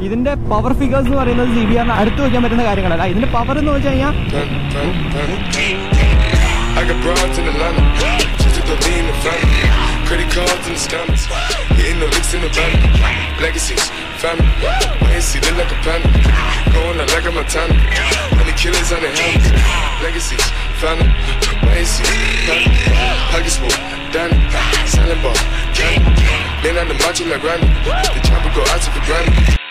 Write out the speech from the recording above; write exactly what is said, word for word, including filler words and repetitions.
ഇതിന്റെ power figures എന്ന് പറയുന്നത് സി ബി ആറിന് അടുത്ത് വയ്ക്കാൻ പറ്റുന്ന കാര്യങ്ങളല്ല. ഇതിന്റെ പവർ എന്ന് വെച്ച് കഴിഞ്ഞാൽ credit cards and scammers, hitting the licks in the van. Legacies, family, wait and see, look like a panda. Going out like a Montana, honey killers on their hands. Legacies, family, wait and see, family. Pockets full, Danny, selling ball, candy. Lean on the macho like Randy, the chopper go out to the granny.